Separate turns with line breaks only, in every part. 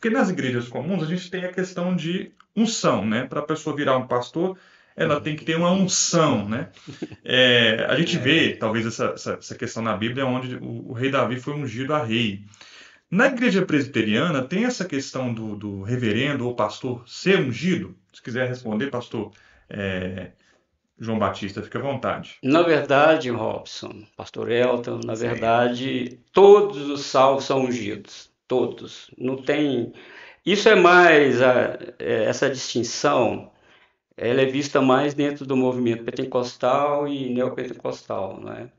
Porque nas igrejas comuns a gente tem a questão de unção, né? Para a pessoa virar um pastor, ela tem que ter uma unção, né? A gente vê, talvez, essa questão na Bíblia, onde o rei Davi foi ungido a rei. Na igreja presbiteriana, tem essa questão do reverendo ou pastor ser ungido? Se quiser responder, pastor João Batista, fique à vontade.
Na verdade, Robson, pastor Elton, na verdade, todos os salvos são ungidos. Todos. Não tem. Isso é mais. Essa distinção ela é vista mais dentro do movimento pentecostal e neopentecostal, não é?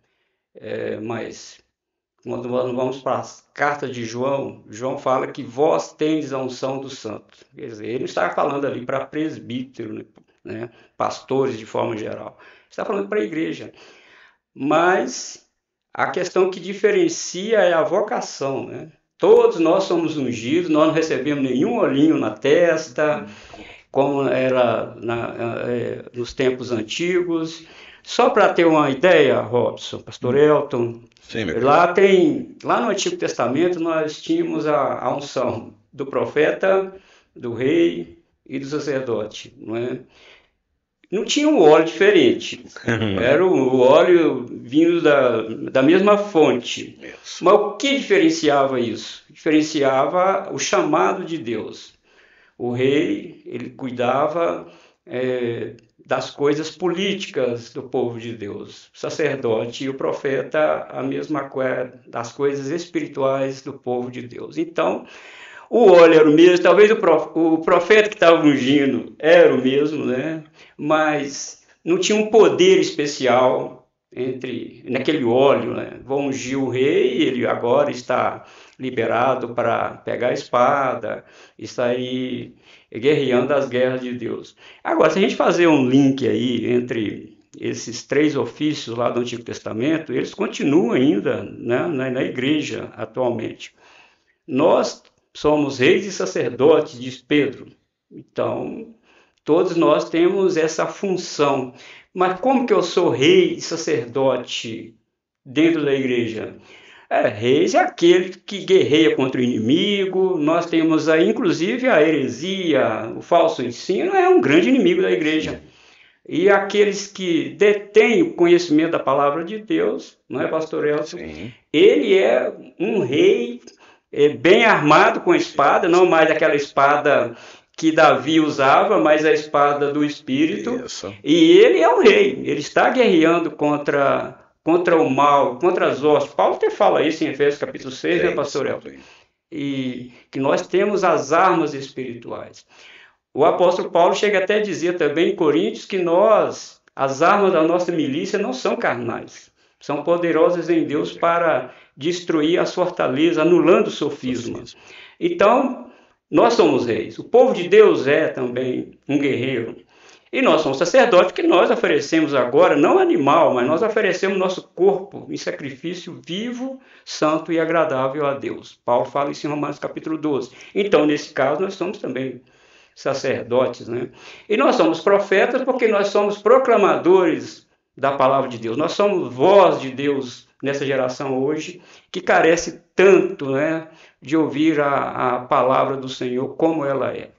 Mas quando nós vamos para as cartas de João, João fala que vós tendes a unção do santo. Quer dizer, ele não está falando ali para presbítero, né? Pastores de forma geral. Está falando para a igreja. Mas a questão que diferencia é a vocação, né? Todos nós somos ungidos, nós não recebemos nenhum olhinho na testa, como era nos tempos antigos. Só para ter uma ideia, Robson, pastor Elton,
Sim,
lá no Antigo Testamento nós tínhamos a unção do profeta, do rei e do sacerdote, não é? Não tinha um óleo diferente, era o óleo vindo da mesma fonte. Mas o que diferenciava isso? Diferenciava o chamado de Deus. O rei, ele cuidava das coisas políticas do povo de Deus. O sacerdote e o profeta, a mesma coisa das coisas espirituais do povo de Deus. Então, o óleo era o mesmo, talvez o profeta que estava ungindo era o mesmo, né? Mas não tinha um poder especial naquele óleo, né? Vou ungir o rei, ele agora está liberado para pegar a espada e sair guerreando as guerras de Deus. Agora, se a gente fazer um link aí entre esses três ofícios lá do Antigo Testamento, eles continuam ainda, né, na igreja atualmente. Nós somos reis e sacerdotes, diz Pedro. Então, todos nós temos essa função. Mas como que eu sou rei e sacerdote dentro da igreja? Reis é aquele que guerreia contra o inimigo. Nós temos aí, inclusive, a heresia, o falso ensino, é um grande inimigo da igreja. E aqueles que detêm o conhecimento da palavra de Deus, não é, pastor Elton?
Sim.
Ele é um rei bem armado com espada, não mais aquela espada que Davi usava, mas a espada do Espírito.
Isso.
E ele é um rei, ele está guerreando contra o mal, contra as hostes. Paulo até fala isso em Efésios capítulo 6, né, pastor Elton? E que nós temos as armas espirituais. O apóstolo Paulo chega até a dizer também em Coríntios que as armas da nossa milícia não são carnais, são poderosas em Deus para destruir as fortalezas, anulando o sofisma. Então, nós somos reis. O povo de Deus é também um guerreiro. E nós somos sacerdotes que nós oferecemos agora, não animal, mas nós oferecemos nosso corpo em sacrifício vivo, santo e agradável a Deus. Paulo fala isso em Romanos capítulo 12. Então, nesse caso, nós somos também sacerdotes, né? E nós somos profetas porque nós somos proclamadores da palavra de Deus. Nós somos voz de Deus nessa geração hoje, que carece tanto, né, de ouvir a palavra do Senhor como ela é.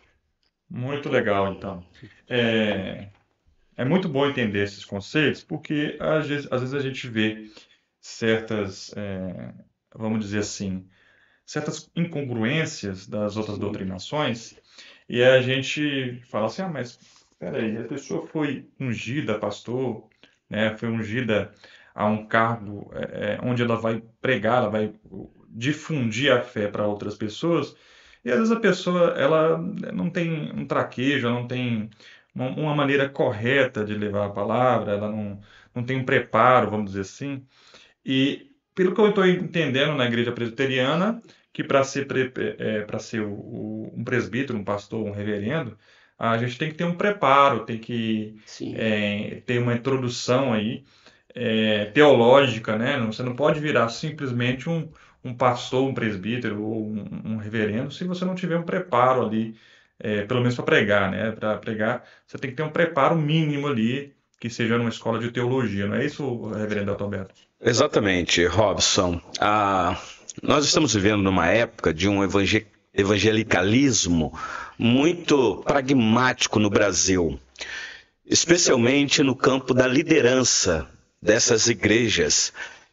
Muito legal, então. É muito bom entender esses conceitos, porque às vezes a gente vê certas, vamos dizer assim, certas incongruências das outras doutrinações, e a gente fala assim, mas peraí, a pessoa foi ungida, pastor, né, foi ungida a um cargo onde ela vai pregar, ela vai difundir a fé para outras pessoas, e às vezes a pessoa ela não tem um traquejo, ela não tem uma maneira correta de levar a palavra, ela não tem um preparo, vamos dizer assim. E pelo que eu estou entendendo na igreja presbiteriana, que para ser um presbítero, um pastor, um reverendo, a gente tem que ter um preparo, tem que ter uma introdução aí teológica, né? Você não pode virar simplesmente um pastor, um presbítero ou um reverendo se você não tiver um preparo ali, pelo menos para pregar, né? Para pregar, você tem que ter um preparo mínimo ali, que seja numa escola de teologia, não é isso, reverendo Adalberto?
Exatamente, Robson. Nós estamos vivendo numa época de um evangelicalismo muito pragmático no Brasil, especialmente no campo da liderança dessas igrejas.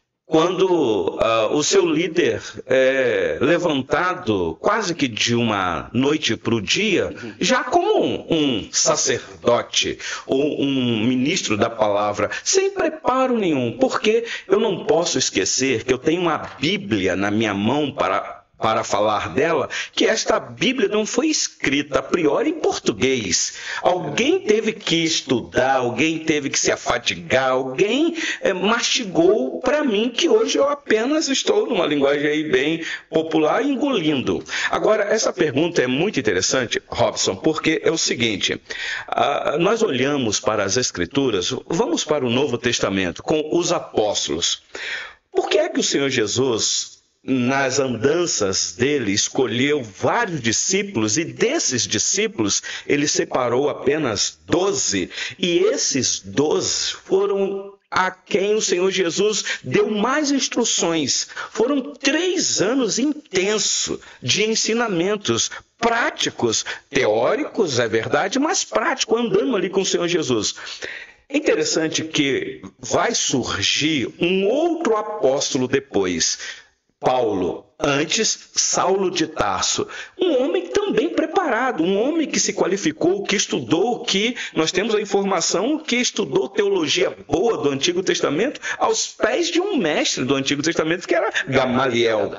Quando o seu líder é levantado quase que de uma noite para o dia, já como um sacerdote ou um ministro da palavra, sem preparo nenhum, porque eu não posso esquecer que eu tenho uma Bíblia na minha mão para falar dela, que esta Bíblia não foi escrita a priori em português. Alguém teve que estudar, alguém teve que se afadigar, alguém mastigou para mim, que hoje eu apenas estou numa linguagem aí bem popular, engolindo. Agora, essa pergunta é muito interessante, Robson, porque é o seguinte, nós olhamos para as Escrituras, vamos para o Novo Testamento, com os apóstolos. Por que é que o Senhor Jesus, nas andanças dele, escolheu vários discípulos e desses discípulos ele separou apenas 12? E esses 12 foram a quem o Senhor Jesus deu mais instruções. Foram 3 anos intensos de ensinamentos práticos, teóricos, é verdade, mas práticos, andando ali com o Senhor Jesus. É interessante que vai surgir um outro apóstolo depois, Paulo, antes Saulo de Tarso, um homem também preparado, um homem que se qualificou, que estudou, que nós temos a informação que estudou teologia boa do Antigo Testamento aos pés de um mestre do Antigo Testamento, que era Gamaliel.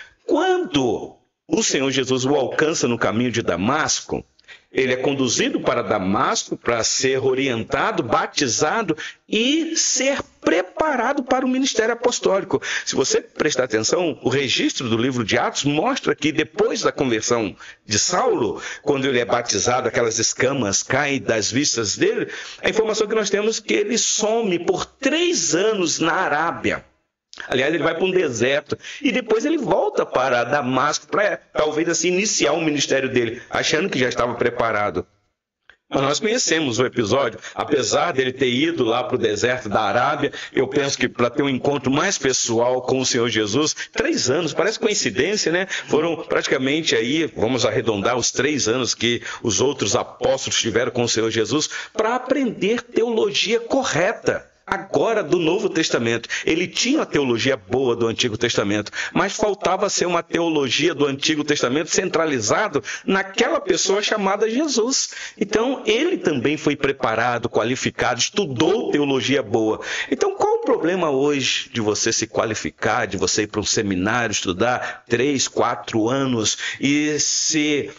Quando o Senhor Jesus o alcança no caminho de Damasco, ele é conduzido para Damasco para ser orientado, batizado e ser preparado para o ministério apostólico. Se você prestar atenção, o registro do livro de Atos mostra que depois da conversão de Saulo, quando ele é batizado, aquelas escamas caem das vistas dele, a informação que nós temos é que ele some por 3 anos na Arábia. Aliás, ele vai para um deserto e depois ele volta para Damasco para talvez assim iniciar o ministério dele, achando que já estava preparado. Mas nós conhecemos o episódio, apesar dele ter ido lá para o deserto da Arábia, eu penso que para ter um encontro mais pessoal com o Senhor Jesus, 3 anos, parece coincidência, né? Foram praticamente aí, vamos arredondar, os 3 anos que os outros apóstolos tiveram com o Senhor Jesus para aprender teologia correta. Agora do Novo Testamento. Ele tinha a teologia boa do Antigo Testamento, mas faltava ser uma teologia do Antigo Testamento centralizado naquela pessoa chamada Jesus. Então, ele também foi preparado, qualificado, estudou teologia boa. Então, qual o problema hoje de você se qualificar, de você ir para um seminário, estudar 3, 4 anos e se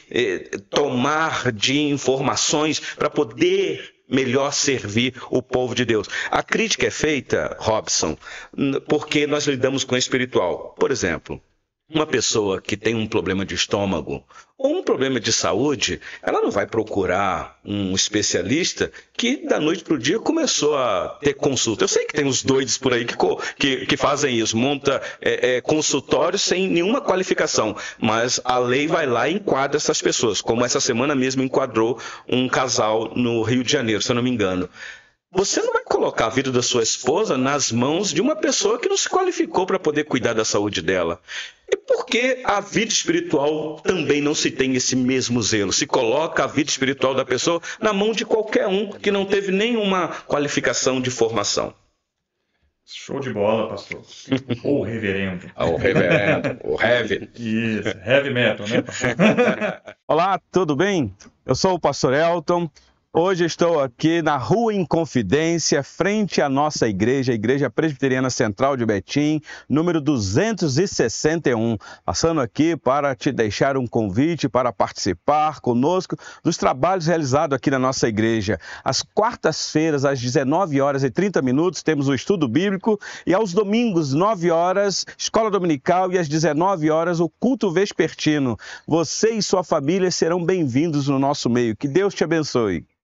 tomar de informações para poder melhor servir o povo de Deus? A crítica é feita, Robson, porque nós lidamos com o espiritual. Por exemplo, uma pessoa que tem um problema de estômago ou um problema de saúde, ela não vai procurar um especialista que da noite para o dia começou a ter consulta. Eu sei que tem uns doidos por aí que fazem isso, monta consultórios sem nenhuma qualificação, mas a lei vai lá e enquadra essas pessoas, como essa semana mesmo enquadrou um casal no Rio de Janeiro, se eu não me engano. Você não vai colocar a vida da sua esposa nas mãos de uma pessoa que não se qualificou para poder cuidar da saúde dela. E por que a vida espiritual também não se tem esse mesmo zelo? Se coloca a vida espiritual da pessoa na mão de qualquer um que não teve nenhuma qualificação de formação.
Show de bola, pastor. Ou reverendo.
O reverendo, o heavy.
Isso, heavy metal, né, pastor?
Olá, tudo bem? Eu sou o pastor Elton. Hoje estou aqui na Rua Inconfidência, frente à nossa igreja, a Igreja Presbiteriana Central de Betim, número 261. Passando aqui para te deixar um convite para participar conosco dos trabalhos realizados aqui na nossa igreja. Às quartas-feiras, às 19h30, temos o estudo bíblico e aos domingos, 9h, escola dominical e às 19h, o culto vespertino. Você e sua família serão bem-vindos no nosso meio. Que Deus te abençoe.